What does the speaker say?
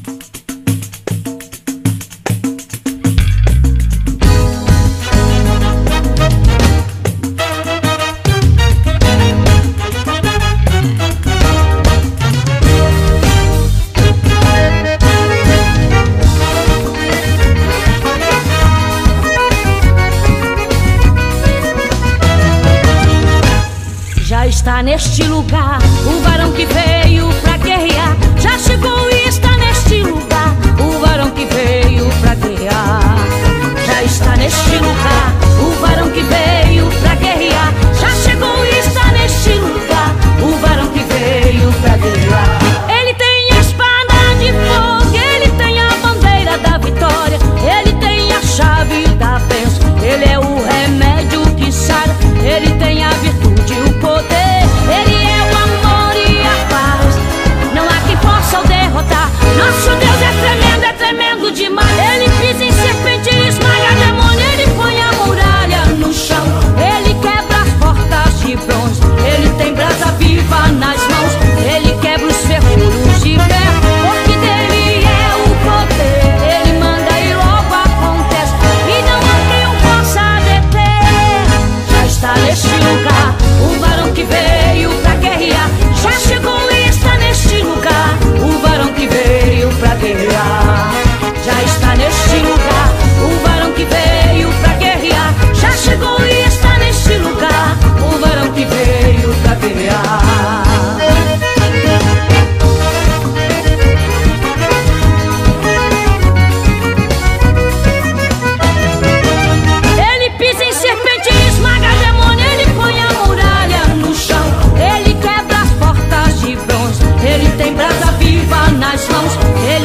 Já está neste lugar o varão que veio pra guerrear. Já chegou e está neste lugar o varão que veio pra guerrear. Já está neste lugar o varão que veio pra guerrear. Já chegou e está neste lugar o varão que veio pra guerrear. Ele tem a espada de fogo, ele tem a bandeira da vitória, ele tem a chave da bênção, ele é o remédio que sara, ele tem a virtude e o poder, ele é o amor e a paz, não há quem possa o derrotar. Nosso Deus é tremendo demais. Ele pisa em serpente e esmaga demônio, ele põe a muralha no chão, ele quebra as portas de bronze, ele tem brasa viva nas mãos, ele quebra os ferrolhos de ferro, porque dele é o poder, ele manda e logo acontece, e não há quem o possa deter. Já está neste lugar o varão que veio pra guerrear. Já chegou e está neste lugar o varão que veio pra guerrear. Já está neste lugar o varão que veio pra guerrear. Já chegou e está neste lugar o varão que veio pra guerrear. Ele pisa em serpente e esmaga demônio, ele põe a muralha no chão, ele quebra as portas de bronze, ele tem brasa viva nas mãos, ele